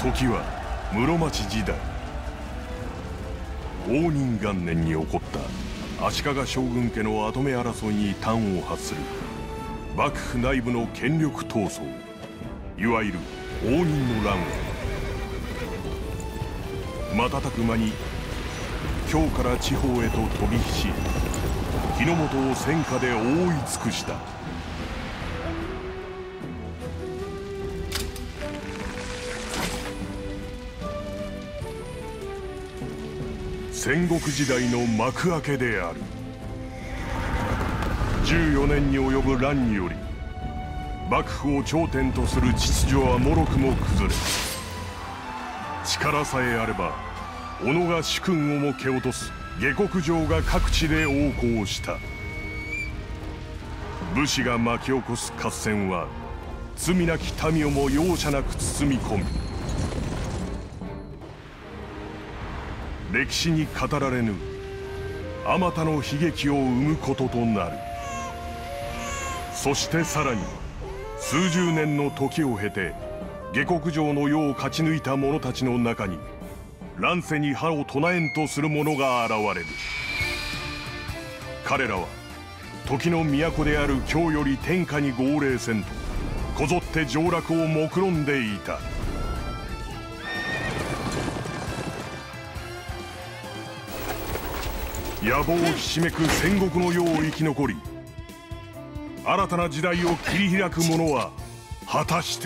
時は室町時代、応仁元年に起こった足利将軍家の跡目争いに端を発する幕府内部の権力闘争、いわゆる応仁の乱は瞬く間に京から地方へと飛び火し、日の本を戦火で覆い尽くした。戦国時代の幕開けである。14年に及ぶ乱により幕府を頂点とする秩序はもろくも崩れ、力さえあれば己が主君をも蹴落とす下克上が各地で横行した。武士が巻き起こす合戦は罪なき民をも容赦なく包み込み、歴史に語られぬあまたの悲劇を生むこととなる。そしてさらに数十年の時を経て下克上の世を勝ち抜いた者たちの中に乱世に歯を唱えんとする者が現れる。彼らは時の都である京より天下に号令せんとこぞって上洛を目論んでいた。野望ひしめく戦国の世を生き残り、新たな時代を切り開く者は果たして。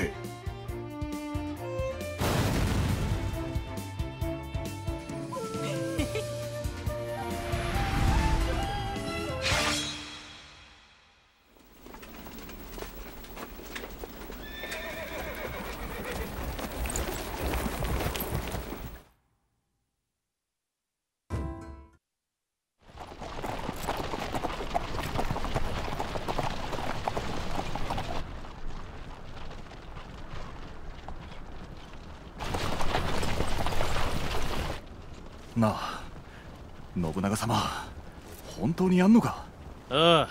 なあ、信長様、本当にやんのか？ ああ、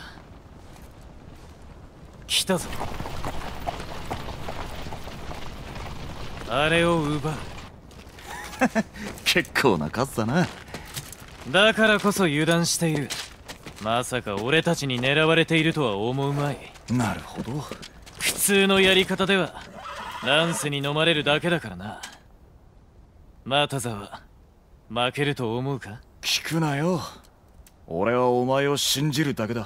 来たぞ。あれを奪う。 結構な数だな。 だからこそ油断している。まさか俺たちに狙われているとは思うまい。 なるほど。 普通のやり方では乱世に飲まれるだけだからな。又沢、負けると思うか？ 聞くなよ。俺はお前を信じるだけだ。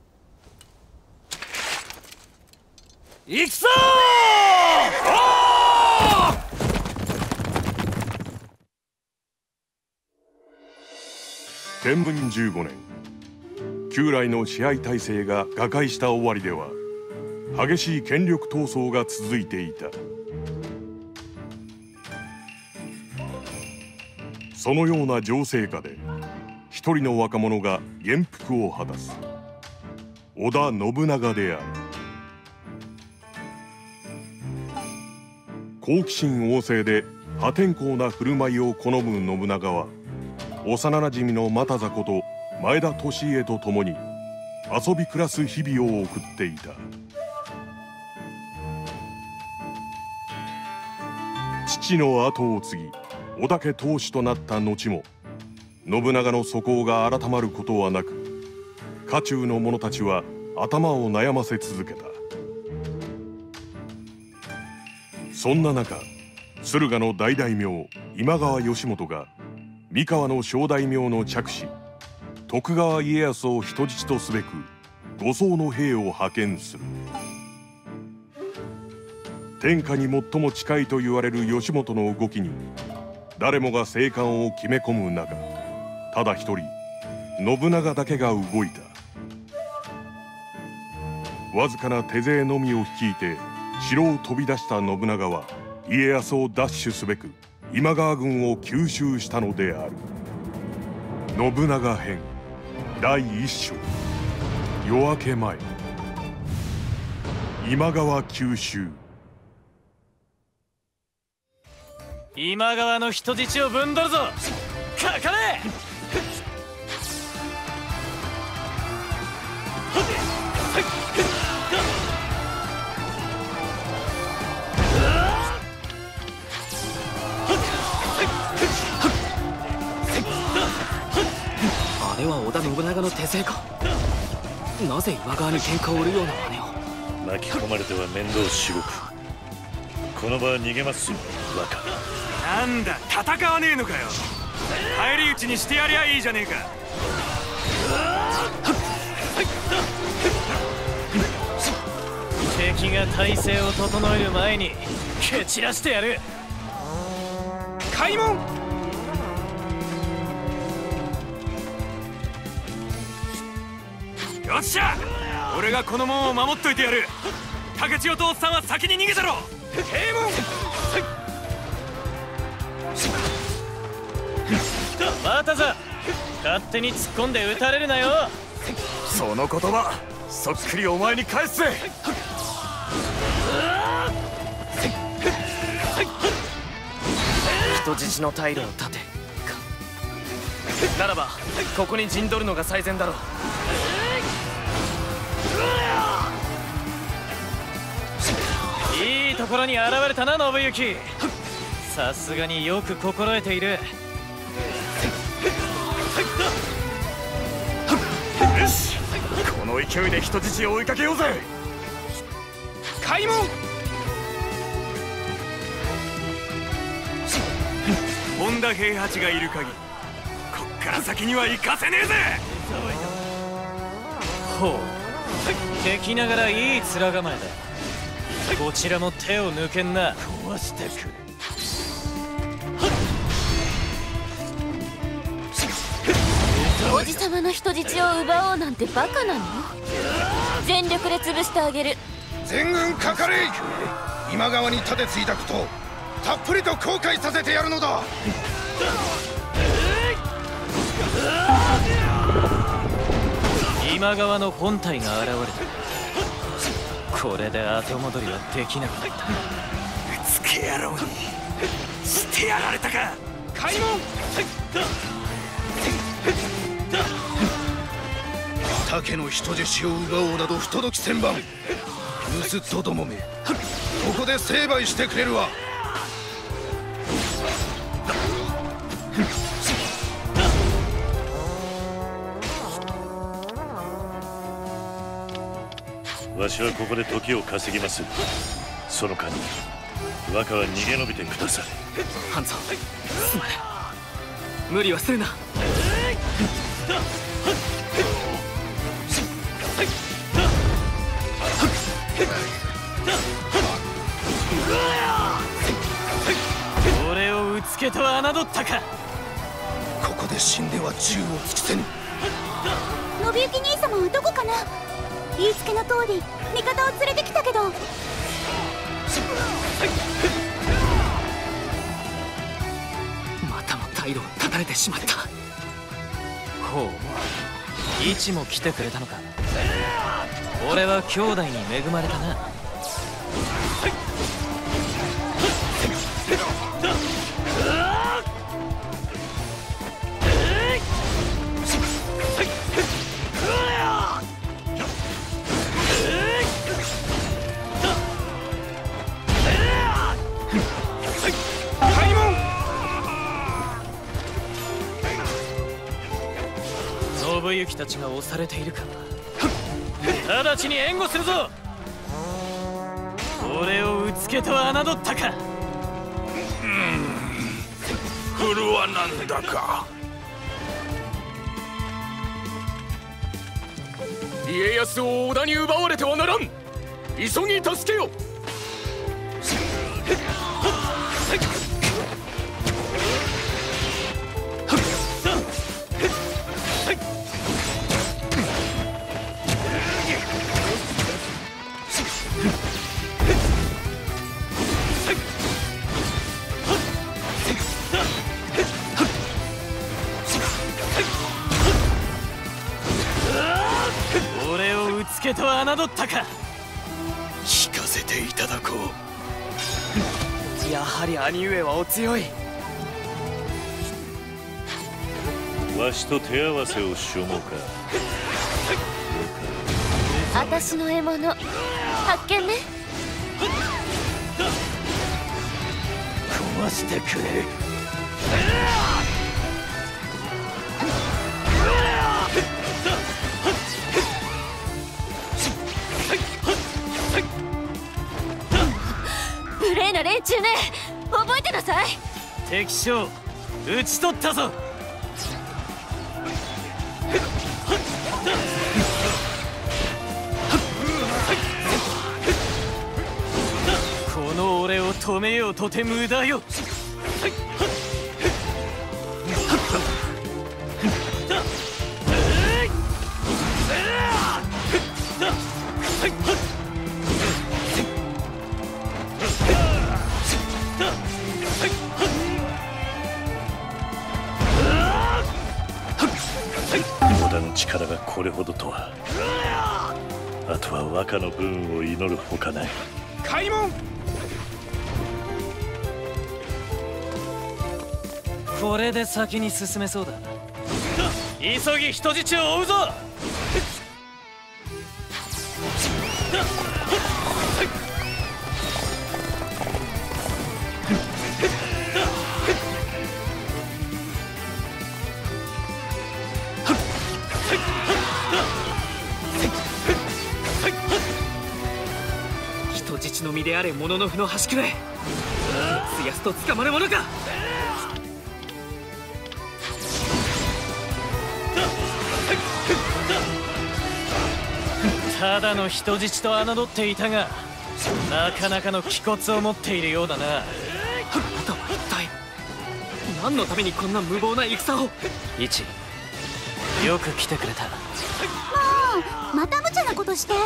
行くぞー！天文15年、旧来の支配体制が瓦解した終わりでは激しい権力闘争が続いていた。そのような情勢下で一人の若者が元服を果たす。織田信長である。好奇心旺盛で破天荒な振る舞いを好む信長は、幼なじみの又座こと前田利家と共に遊び暮らす日々を送っていた。父の後を継ぎ織田家当主となった後も信長の素行が改まることはなく、家中の者たちは頭を悩ませ続けた。そんな中、駿河の大大名今川義元が三河の小大名の嫡子徳川家康を人質とすべく護送の兵を派遣する。天下に最も近いと言われる義元の動きに誰もが静観を決め込む中、ただ一人信長だけが動いた。わずかな手勢のみを率いて城を飛び出した信長は家康を奪取すべく今川軍を急襲したのである。信長編第一章、夜明け前、今川急襲。 今川の人質をぶんどるぞ。かかれ！ 手勢か。なぜ岩側に喧嘩を売るような真似を。 巻き込まれては面倒しごく。この場は逃げますよ若。 なんだ戦わねえのかよ。返り討ちにしてやりゃいいじゃねえか。 敵が体勢を整える前に蹴散らしてやる。 開門。よっしゃ、俺がこの門を守っといてやる。竹千代とおっさんは先に逃げたろ。閉門。 バタザ、勝手に突っ込んで撃たれるなよ。 その言葉そっくりお前に返すぜ。 人質の退路を断てか。ならばここに陣取るのが最善だろう。 いいところに現れたな信行。さすがによく心得ている。 よし、この勢いで人質を追いかけようぜ。 開門。本田平八がいる限りこっから先には行かせねえぜ。 ほう、敵ながらいい面構えだ。こちらも手を抜けんな。壊してくれ。 おじさまの人質を奪おうなんてバカなの。全力で潰してあげる。 全軍かかれ。今川に盾ついたことたっぷりと後悔させてやるのだ。 今川の本体が現れた。これで後戻りはできなくなった。 つけ野郎にしてやられたか。開門。 竹の人質を奪おうなど不届き千万。盗人どもめ、ここで成敗してくれるわ。 わしはここで時を稼ぎます。その間に若は逃げ延びてください。 ハンゾ、すまねえ。無理はするな。 俺をうつけと侮ったか。 ここで死んでは銃を尽くせぬ。 信行兄様はどこかな。言いつけの通り味方を連れてきたけど。 またも退路を断たれてしまった。 ほう、位置も来てくれたのか。俺は兄弟に恵まれたな。信行たちが押されているか。直ちに援護するぞ。俺をうつけと侮ったか。 これはなんだか。 家康を織田に奪われてはならん。急ぎ助けよ。 俺をうつけと侮ったか。 聞かせていただこう。やはり兄上はお強い。 わしと手合わせをしようもか。 私の獲物発見ね。 壊してくれる。 連中ね。覚えてなさい。 敵将討ち取ったぞ。この俺を止めようとて無駄よ。 織田の力がこれほどとは。あとは若の分を祈るほかない。 開門。 これで先に進めそうだ。急ぎ人質を追うぞ。 人質の身であれもののふの端くれ。やすやすと捕まるものか。 ただの人質と侮っていたが、なかなかの気骨を持っているようだな。 あなたは一体何のためにこんな無謀な戦を。 一よく来てくれた。 もうまた無茶なことして。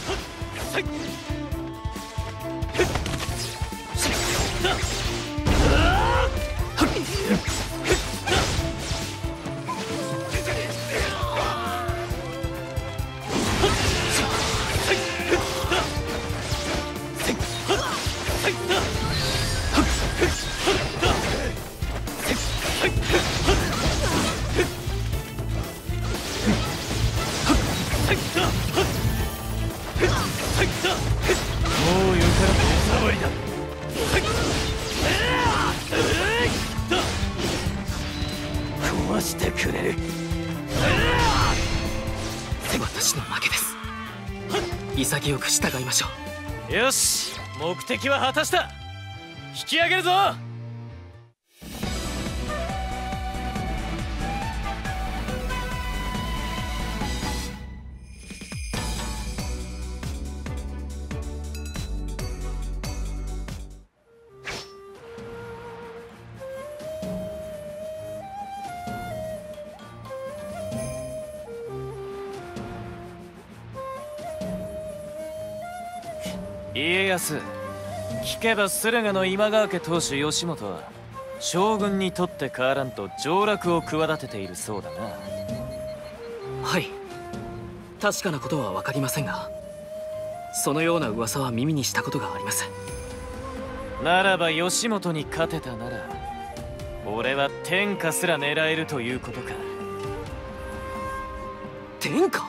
もうよから手触りだ。壊してくれる。 私の負けです。潔く従いましょう。 よし、目的は果たした。引き上げるぞ。家康、聞けば駿河の今川家当主義元は将軍にとって変わらんと上洛を企てているそうだな。 はい、確かなことは分かりませんが、そのような噂は耳にしたことがあります。 ならば義元に勝てたなら、俺は天下すら狙えるということか。 天下？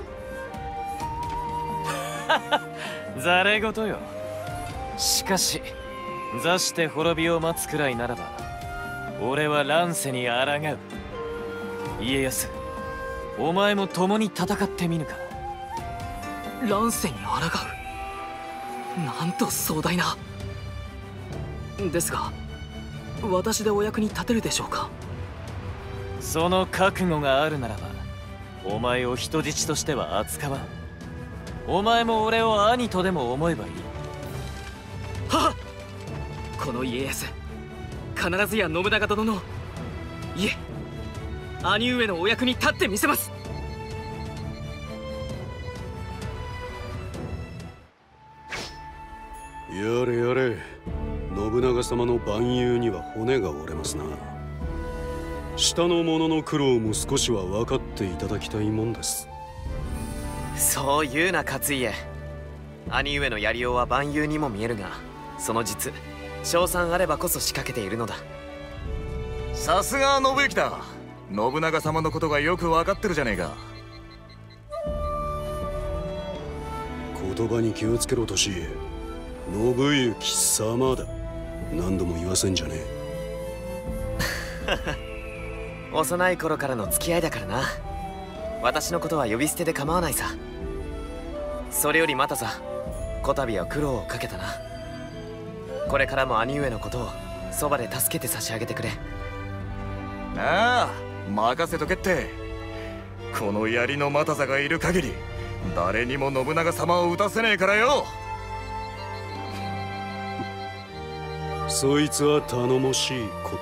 ざれ言よ。しかし座して滅びを待つくらいならば、俺は乱世に抗う。家康、お前も共に戦ってみぬか。 乱世に抗う？なんと壮大な。ですが私でお役に立てるでしょうか。 その覚悟があるならば、お前を人質としては扱わん。お前も俺を兄とでも思えばいい。 はっ、この家康、必ずや信長殿の、いえ兄上のお役に立ってみせます。 やれやれ、信長様の蛮勇には骨が折れますな。下の者の苦労も少しは分かっていただきたいもんです。 そう言うな勝家。兄上のやりようは蛮勇にも見えるが、その実勝算あればこそ仕掛けているのだ。 さすが信行だ。信長様のことがよく分かってるじゃねえか。 言葉に気をつけろとし。信行様だ。何度も言わせんじゃねえ。幼い頃からの付き合いだからな。私のことは呼び捨てで構わないさ。それよりまたさ、こたびは苦労をかけたな。 これからも兄上のことをそばで助けて差し上げてくれ。 ああ、任せとけって。この槍の又座がいる限り誰にも信長様を討たせねえからよ。 そいつは頼もしいこった。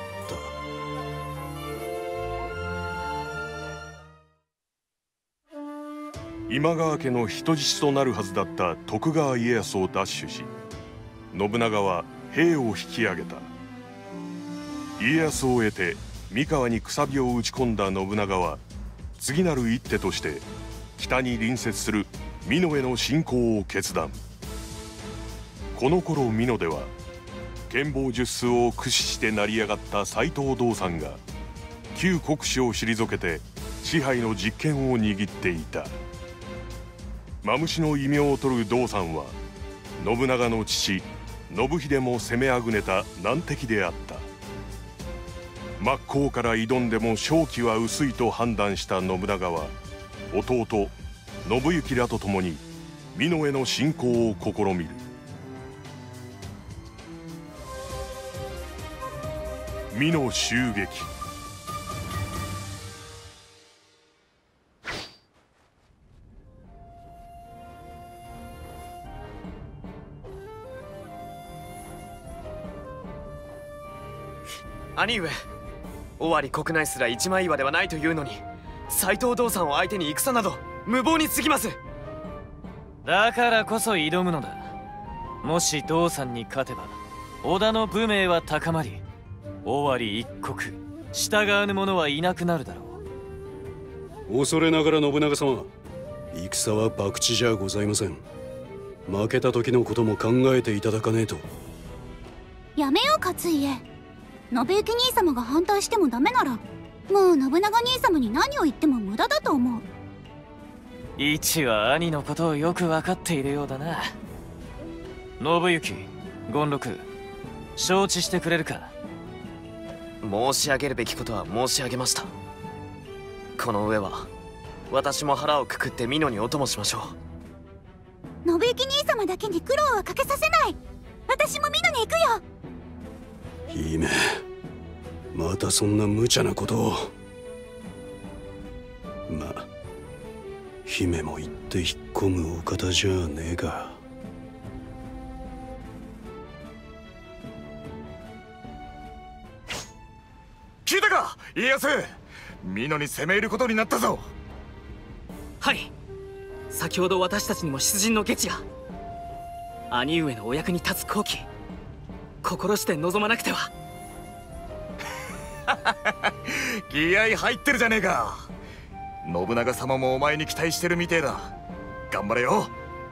今川家の人質となるはずだった徳川家康を奪取し、信長は兵を引き上げた。家康を得て三河にくさびを打ち込んだ信長は、次なる一手として北に隣接する美濃への侵攻を決断。この頃美濃では剣謀術数を駆使して成り上がった斎藤道三が旧国主を退けて支配の実権を握っていた。マムシの異名を取る道三は信長の父信秀も攻めあぐねた難敵であった。真っ向から挑んでも勝機は薄いと判断した信長は、弟信行らと共に美濃への侵攻を試みる。美濃襲撃。 兄上、尾張国内すら一枚岩ではないというのに、斎藤道三を相手に戦など無謀に過ぎます。 だからこそ挑むのだ。もし道三に勝てば織田の武名は高まり、尾張一国従わぬ者はいなくなるだろう。恐れながら信長様、戦は博打じゃございません。負けた時のことも考えていただかねえと。 やめよう勝家。信行兄様が反対してもダメなら、もう信長兄様に何を言っても無駄だと思う。 一は兄のことをよく分かっているようだな。信行、権六、承知してくれるか。 申し上げるべきことは申し上げました。この上は私も腹をくくって美濃にお供しましょう。信行兄様だけに苦労はかけさせない。私も美濃に行くよ。 姫、またそんな無茶なことを。まあ姫も言って引っ込むお方じゃねえか。 聞いたか家康、美濃に攻め入ることになったぞ。 はい、先ほど私たちにも出陣の下知が。兄上のお役に立つ好機、心して望まなくては。 気合入ってるじゃねえか。信長様もお前に期待してるみてえだ。頑張れよ。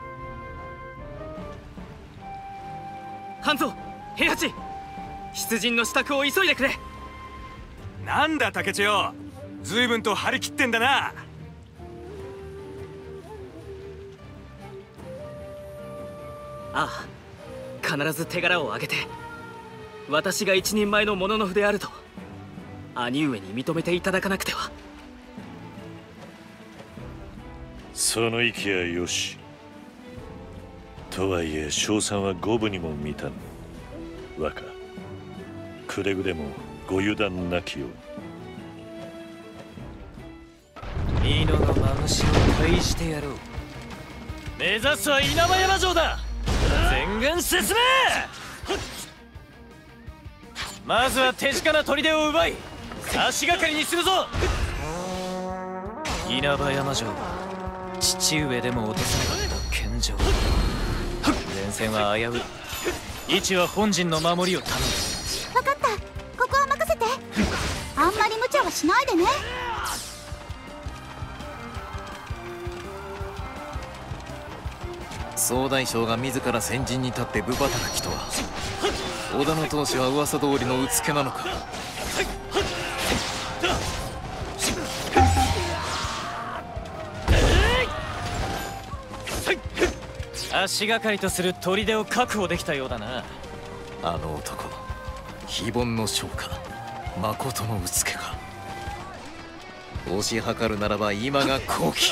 半蔵、平八、出陣の支度を急いでくれ。 なんだ竹千代、随分と張り切ってんだな。 ああ、必ず手柄を挙げて私が一人前の武士であると兄上に認めていただかなくては。 その息はよし。とはいえ勝算は五分にも満たぬ。若、くれぐれもご油断なきよう。 美濃のマムシを退してやろう。目指すは稲葉山城だ。全軍進め。まずは手近な砦を奪い足がかりにするぞ。稲葉山城は父上でも落とさなかった剣城。前線は危うい。一は本陣の守りを頼む。 分かった、ここは任せて。あんまり無茶はしないでね。 総大将が自ら先陣に立って武働きとは、織田の当主は噂通りのうつけなのか。 足がかりとする砦を確保できたようだな。 あの男、非凡の将か、まことのうつけか。推し量るならば今が好機。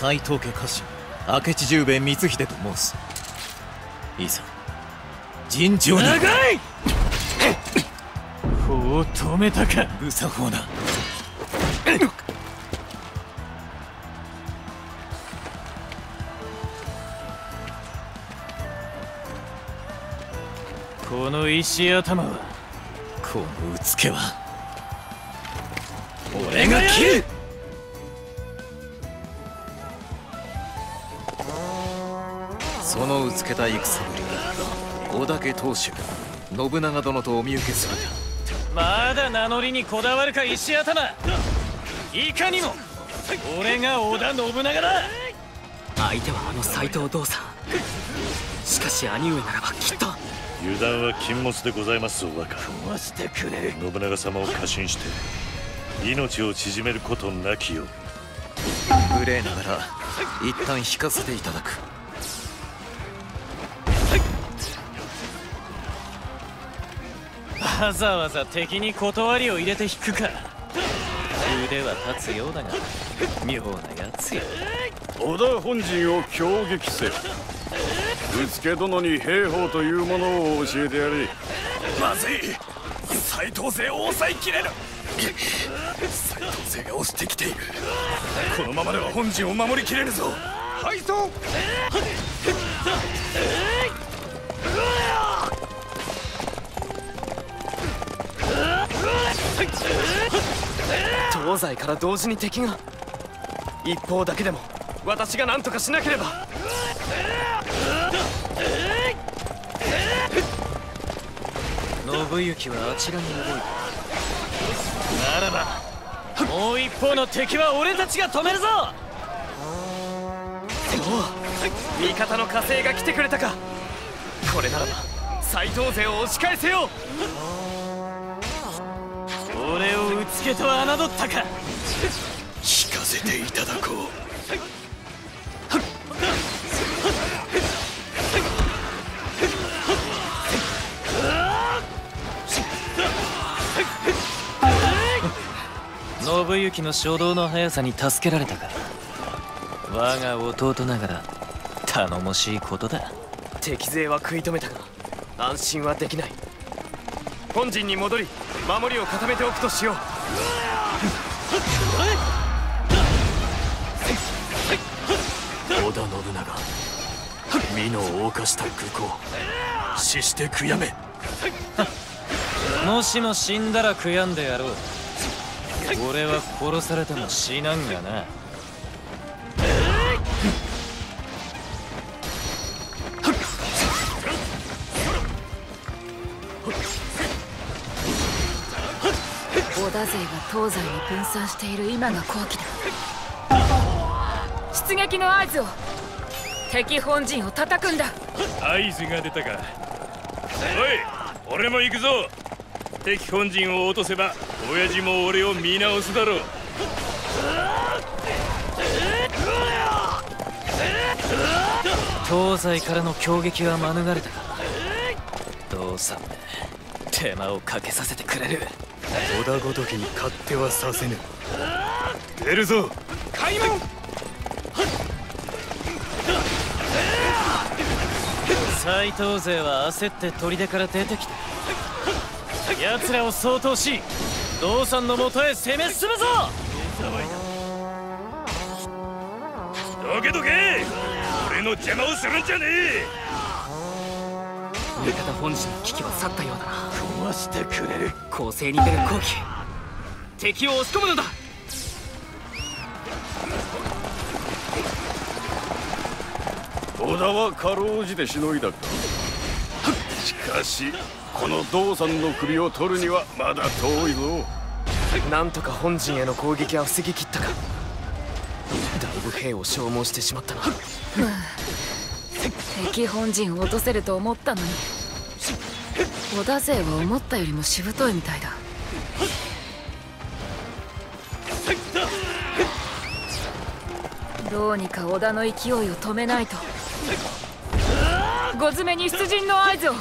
斎藤家家臣明智十兵衛光秀と申す。いざ尋常に。 長い法を止めたか。 無作法な。 この石頭は、 このうつけは俺が切る。そのうつけた戦ぶり、織田家当主信長殿とお見受けするまだ名乗りにこだわるか石頭。いかにも俺が織田信長だ。 相手はあの斎藤道さん。しかし兄上ならばきっと。 油断は禁物でございますぞ若。 壊してくれる。 信長様を過信して命を縮めることなきよう。 無礼ながら一旦引かせていただく。 わざわざ敵に断りを入れて引くか。腕は立つようだが妙なやつよ。 織田本陣を攻撃せよ。うつけ殿に兵法というものを教えてやれ。 まずい、斎藤勢を抑えきれぬ。斎藤勢が押してきている。このままでは本陣を守りきれぬぞ。敗走。 東西から同時に敵が。一方だけでも私が何とかしなければ。 信行はあちらに動いた。ならばもう一方の敵は俺たちが止めるぞ。 おう、味方の加勢が来てくれたか。これならば斎藤勢を押し返せよう。 俺をうつけと侮ったか。 聞かせていただこう。 信行の衝動の速さに助けられたか。我が弟ながら頼もしいことだ。 敵勢は食い止めたが安心はできない。本陣に戻り守りを固めておくとしよう。 織田信長、美濃を犯した愚行、死して悔やめ。 もしも死んだら悔やんでやろう。俺は殺されても死なんがな。 織田勢が東西に分散している今が好機だ。出撃の合図を。敵本陣を叩くんだ。 合図が出たか。おい、俺も行くぞ。敵本陣を落とせば親父も俺を見直すだろう。 東西からの攻撃は免れたが、どうさんめ手間をかけさせてくれる。 織田ごときに勝手はさせぬ。 出るぞ開門。 斎藤勢は焦って砦から出てきた。奴らを掃討し道さんのもとへ攻め進むぞ。 どけどけ、俺の邪魔をするんじゃねえ。 味方本陣の危機は去ったようだな。 壊してくれる。 攻勢に出る好機、敵を押し込むのだ。 織田はかろうじてしのいだか。しかしこの道さんの首を取るにはまだ遠いぞ。 なんとか本陣への攻撃は防ぎきったが、だいぶ兵を消耗してしまったな。 敵本陣を落とせると思ったのに、織田勢は思ったよりもしぶといみたいだ。どうにか織田の勢いを止めないと。ご詰めに出陣の合図を。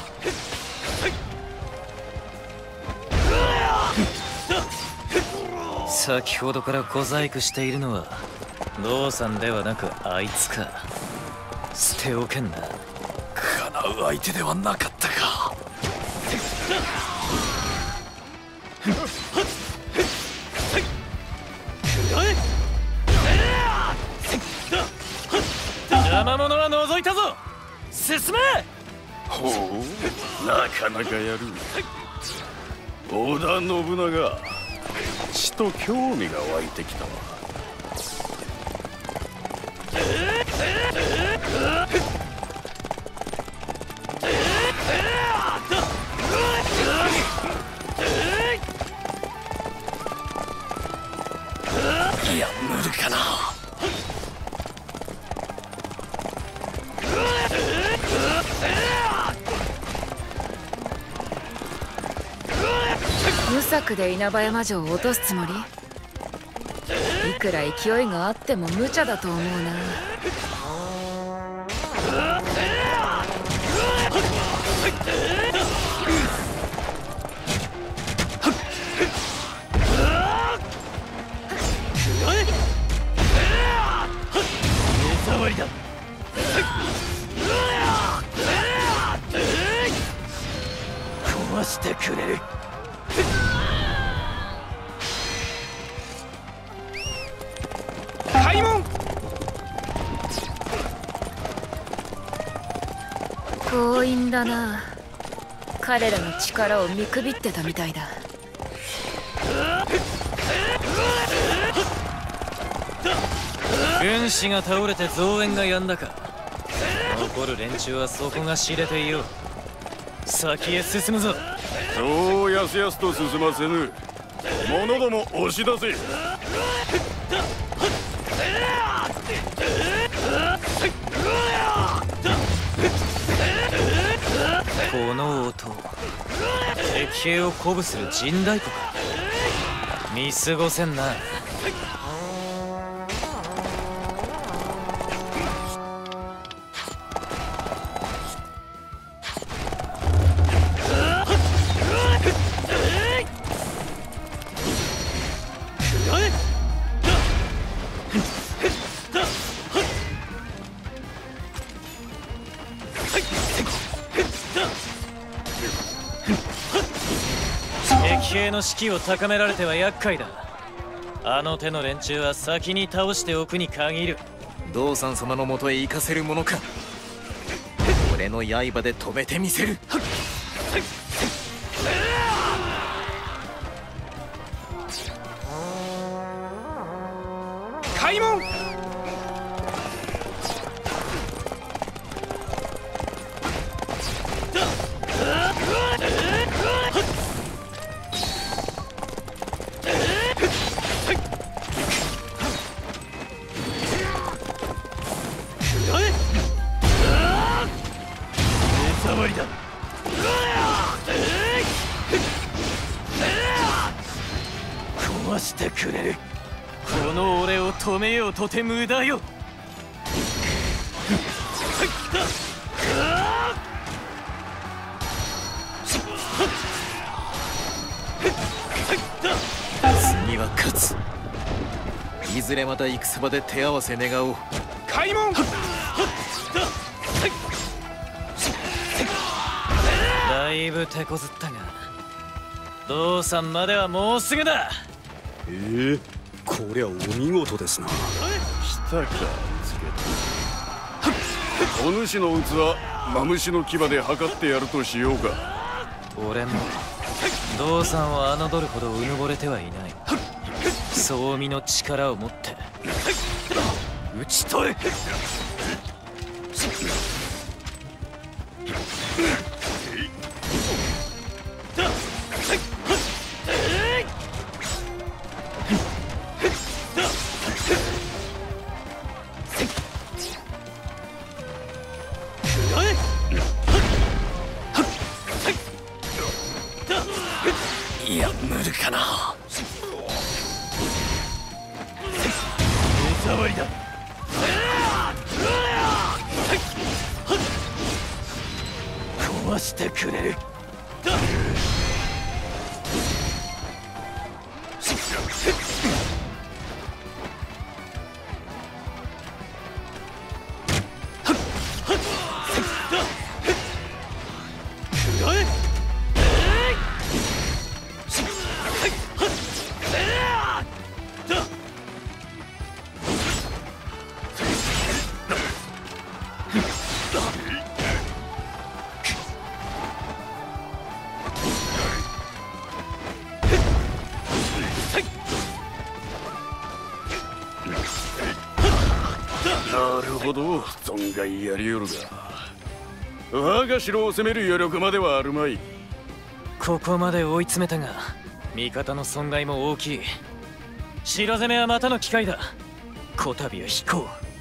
先ほどから小細工しているのは道さんではなくあいつか。捨ておけんな。 叶う相手ではなかったか。 邪魔者は除いたぞ。進め。 ほう、なかなかやる。織田信長、ちと興味が湧いてきたわ。 いや、無理かな。 無策で稲葉山城を落とすつもり？いくら勢いがあっても無茶だと思うな。 目障りだ。壊してくれる。 開門。 強引だな。彼らの力を見くびってたみたいだ。 軍師が倒れて増援が止んだか。残る連中は底が知れていよう。先へ進むぞ。 そうやすやすと進ませぬ。者ども押し出せ。 この音、敵兵を鼓舞する陣太鼓か。見過ごせんな。敵兵の士気を高められては厄介だ。あの手の連中は先に倒しておくに限る。 道三様のもとへ行かせるものか。俺の刃で止めてみせる。 開門。 壊してくれる。この俺を止めようとて無駄よ。 次は勝つ。いずれまた戦場で手合わせ願おう。 開門。 だいぶ手こずったが、道さんまではもうすぐだ。 こりゃお見事ですな。 来たか、つけた。お主の器、マムシの牙で測ってやるとしようか。 俺も道さんを侮るほどうぬぼれてはいない。総身の力を持って討ち取れ。 いや、無理かな。 手触りだ。壊してくれる。 ほど存外やりよるが、我が城を攻める余力まではあるまい。 ここまで追い詰めたが味方の損害も大きい。城攻めはまたの機会だ。こたびは引こう。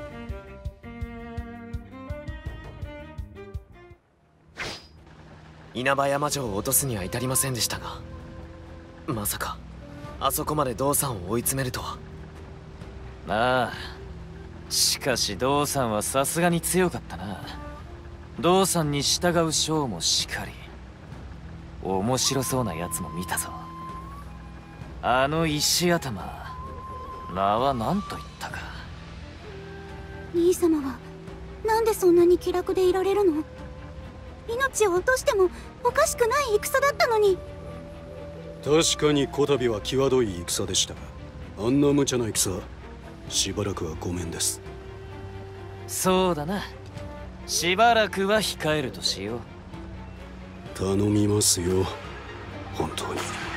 稲葉山城を落とすには至りませんでしたが、まさかあそこまで道さんを追い詰めるとは。 ああ、しかし道さんはさすがに強かったな。道さんに従う将もしかり、面白そうなやつも見たぞ。あの石頭、名は何と言ったか。 兄様はなんでそんなに気楽でいられるの？命を落としてもおかしくない戦だったのに。 確かにこたびは際どい戦でしたが、あんな無茶な戦、しばらくはごめんです。 そうだな、しばらくは控えるとしよう。 頼みますよ、本当に。